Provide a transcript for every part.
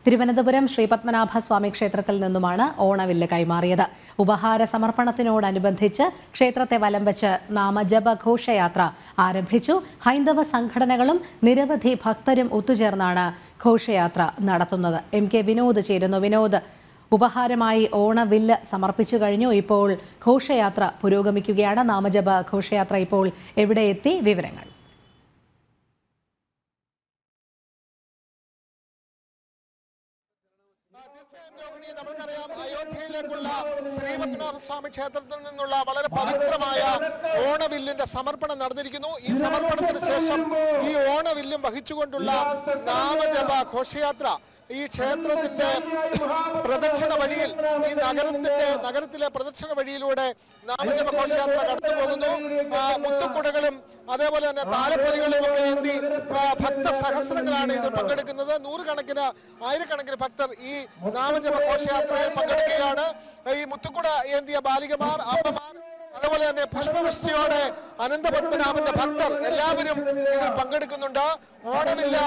തിരുവനന്തപുരം ശ്രീപത്മനാഭസ്വാമി ക്ഷേത്രത്തിൽ നിന്നുമാണ് ഓണവില്ല് കൈമാറിയത്. ഉപഹാര സമർപ്പണത്തിനോടനുബന്ധിച്ച് ക്ഷേത്രത്തെ വലം വെച്ച് നാമജപ ഘോഷയാത്ര ആരംഭിച്ചു. ഹൈന്ദവ സംഘടനകളും നിരവധി ഭക്തരും ഒത്തുചേർന്നാണ് ഘോഷയാത്ര നടത്തുന്നത്. MK വിനോദ് ചേരുന്നു. വിനോദ്, ഉപഹാരമായി ഓണവില്ല് സമർപ്പിച്ചു കഴിഞ്ഞു. ഇപ്പോൾ ഘോഷയാത്ര പുരോഗമിക്കുകയാണ്. നാമജപ ഘോഷയാത്ര ഇപ്പോൾ എവിടെ എത്തി? വിവരങ്ങൾ. നമുക്കറിയാം, അയോധ്യയിലേക്കുള്ള ശ്രീപത്മനാഭസ്വാമി ക്ഷേത്രത്തിൽ നിന്നുള്ള വളരെ പവിത്രമായ ഓണവില്ലിന്റെ സമർപ്പണം നടന്നിരിക്കുന്നു. ഈ സമർപ്പണത്തിന് ശേഷം ഈ ഓണവില്ലും വഹിച്ചുകൊണ്ടുള്ള നാമജപ ഘോഷയാത്ര ഈ ക്ഷേത്രത്തിന്റെ പ്രദക്ഷിണ വഴിയിൽ, ഈ നഗരത്തിലെ പ്രദക്ഷിണ വഴിയിലൂടെ നാമജപ ഘോഷയാത്ര കടന്നുപോകുന്നു. മുത്തുക്കുടകളും അതേപോലെ തന്നെ താലപ്പൊലികളും ഒക്കെ ഏന്തി ഭക്തസഹസ്രങ്ങളാണ് ഇതിൽ പങ്കെടുക്കുന്നത്. നൂറുകണക്കിന് ആയിരക്കണക്കിന് ഭക്തർ ഈ നാമജപ ഘോഷയാത്രയിൽ പങ്കെടുക്കുകയാണ്. ഈ മുത്തുക്കുട ഏന്തിയ ബാലികമാർ, അമ്മമാർ, അതുപോലെ തന്നെ പുഷ്പവൃഷ്ടിയോടെ അനന്തപത്മനാഭന്റെ ഭക്തർ എല്ലാവരും ഇതിൽ പങ്കെടുക്കുന്നുണ്ട്. ഓണവില്ല്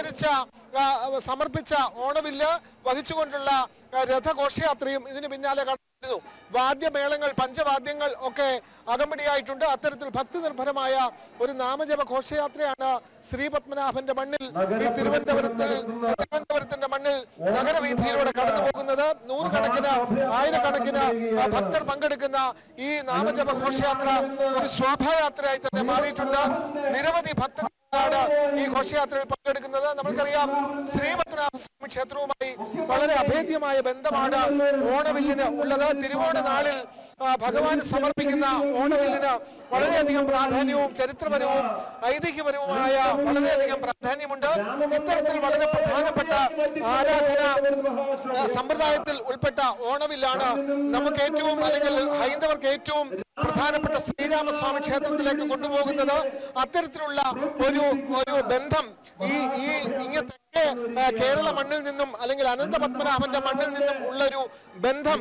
സമർപ്പിച്ച ഓണവില്ല് വഹിച്ചുകൊണ്ടുള്ള രഥഘോഷയാത്രയും ഇതിന് പിന്നാലെ കടന്നു. വാദ്യമേളങ്ങൾ, പഞ്ചവാദ്യങ്ങൾ ഒക്കെ അകമ്പടിയായിട്ടുണ്ട്. അത്തരത്തിൽ ഭക്തി നിർഭരമായ ഒരു നാമജപ ഘോഷയാത്രയാണ് ശ്രീപത്മനാഭന്റെ മണ്ണിൽ, ഈ തിരുവനന്തപുരത്തിന്റെ മണ്ണിൽ നഗരവീഥിയിലൂടെ കടന്നു പോകുന്നത്. നൂറുകണക്കിന് ആയിരക്കണക്കിന് ഭക്തർ പങ്കെടുക്കുന്ന ഈ നാമജപ ഘോഷയാത്ര ഒരു ശോഭായാത്രയായി തന്നെ മാറിയിട്ടുണ്ട്. നിരവധി ഭക്തർ ഈ ഘോഷയാത്രയിൽ പങ്കെടുക്കുന്നത്. നമുക്കറിയാം, ശ്രീപത്മനാഭസ്വാമി ക്ഷേത്രവുമായി വളരെ അഭേദ്യമായ ബന്ധമാണ് ഓണവില്ലിന് ഉള്ളത്. തിരുവോണ നാളിൽ ഭഗവാന് സമർപ്പിക്കുന്ന ഓണവില്ലിന് വളരെയധികം പ്രാധാന്യവും ചരിത്രപരവും ഐതിഹ്യപരവുമായ വളരെയധികം പ്രാധാന്യമുണ്ട്. ഇത്തരത്തിൽ വളരെ പ്രധാനപ്പെട്ട ആരാധന സമ്പ്രദായത്തിൽ ഉൾപ്പെട്ട ഓണവില്ലാണ് നമുക്ക് ഏറ്റവും, അല്ലെങ്കിൽ ഹൈന്ദവർക്ക് ഏറ്റവും പ്രധാനപ്പെട്ട ശ്രീരാമസ്വാമി ക്ഷേത്രത്തിലേക്ക് കൊണ്ടുപോകുന്നത്. അത്തരത്തിലുള്ള ഒരു ബന്ധം ഇങ്ങനത്തെ കേരള മണ്ണിൽ നിന്നും, അല്ലെങ്കിൽ അനന്തപത്മനാഭന്റെ മണ്ണിൽ നിന്നും ഉള്ളൊരു ബന്ധം,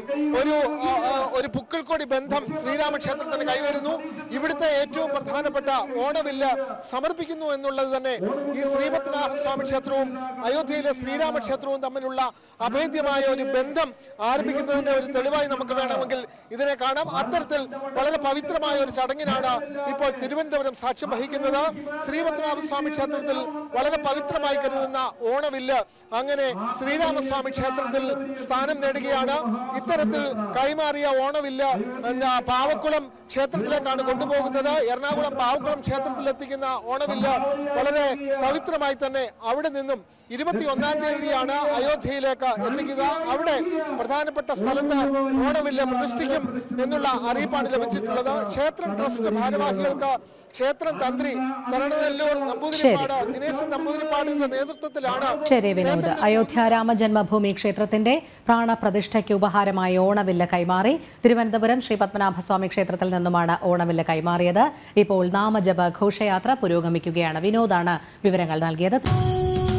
ഒരു പുക്കിൾക്കൊടി ബന്ധം ശ്രീരാമക്ഷേത്രത്തിന് കൈവരുന്നു. ഇവിടുത്തെ ഏറ്റവും പ്രധാനപ്പെട്ട ഓണവില്ല് സമർപ്പിക്കുന്നു എന്നുള്ളത് തന്നെ ഈ ശ്രീപത്മനാഭസ്വാമി ക്ഷേത്രവും അയോധ്യയിലെ ശ്രീരാമക്ഷേത്രവും തമ്മിലുള്ള അഭേദ്യമായ ഒരു ബന്ധം ആരംഭിക്കുന്നതിന്റെ ഒരു തെളിവായി നമുക്ക് വേണമെങ്കിൽ ഇതിനെ കാണാം. അത്തരത്തിൽ വളരെ പവിത്രമായ ഒരു ചടങ്ങിനാണ് ഇപ്പോൾ തിരുവനന്തപുരം സാക്ഷ്യം വഹിക്കുന്നത്. ശ്രീപത്മനാഭസ്വാമി ക്ഷേത്രത്തിൽ വളരെ പവിത്രമായി കരുതുന്ന ഓണവില്ല് അങ്ങനെ ശ്രീരാമസ്വാമി ക്ഷേത്രത്തിൽ സ്ഥാനം നേടുകയാണ്. ഇത്തരത്തിൽ കൈമാറിയ ഓണവില്ല് പാവക്കുളം ക്ഷേത്രത്തിലേക്കാണ് കൊണ്ടുപോകുന്നത്. എറണാകുളം പാവക്കുളം ക്ഷേത്രത്തിലെത്തിക്കുന്ന ഓണവില്ല് വളരെ പവിത്രമായി തന്നെ അവിടെ നിന്നും 21-ാം തീയതിയാണ് അയോധ്യയിലേക്ക് എത്തിക്കുക. അവിടെ പ്രധാനപ്പെട്ട സ്ഥലത്ത് ഓണവില്ല് പ്രതിഷ്ഠിക്കും എന്നുള്ള അറിയിപ്പാണ് ലഭിച്ചിട്ടുള്ളത്. ക്ഷേത്രം ട്രസ്റ്റ് ഭാരവാഹികൾക്ക് ക്ഷേത്രം തന്ത്രി തരണനെല്ലൂർ നമ്പൂതിരിപ്പാട്, ദിനേശൻ നമ്പൂതിരിപ്പാടിന്റെ നേതൃത്വത്തിലാണ്. ശരി വിനോദ്, അയോധ്യ രാമജന്മഭൂമി ക്ഷേത്രത്തിന്റെ പ്രാണപ്രതിഷ്ഠയ്ക്ക് ഉപഹാരമായി ഓണവില്ല് കൈമാറി. തിരുവനന്തപുരം ശ്രീപത്മനാഭസ്വാമി ക്ഷേത്രത്തിൽ നിന്നുമാണ് ഓണവില്ല് കൈമാറിയത്. ഇപ്പോൾ നാമജപ ഘോഷയാത്ര പുരോഗമിക്കുകയാണ്. വിനോദാണ് വിവരങ്ങൾ നൽകിയത്.